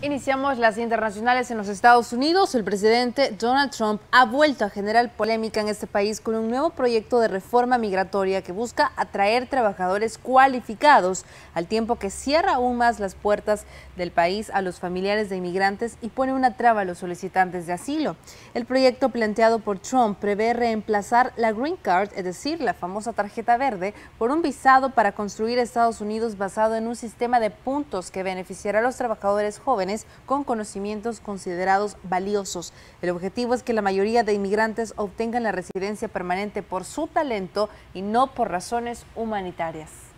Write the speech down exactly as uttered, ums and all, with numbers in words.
Iniciamos las internacionales en los Estados Unidos. El presidente Donald Trump ha vuelto a generar polémica en este país con un nuevo proyecto de reforma migratoria que busca atraer trabajadores cualificados, al tiempo que cierra aún más las puertas del país a los familiares de inmigrantes y pone una traba a los solicitantes de asilo. El proyecto planteado por Trump prevé reemplazar la Green Card, es decir, la famosa tarjeta verde, por un visado para construir Estados Unidos basado en un sistema de puntos que beneficiará a los trabajadores jóvenes con conocimientos considerados valiosos. El objetivo es que la mayoría de inmigrantes obtengan la residencia permanente por su talento y no por razones humanitarias.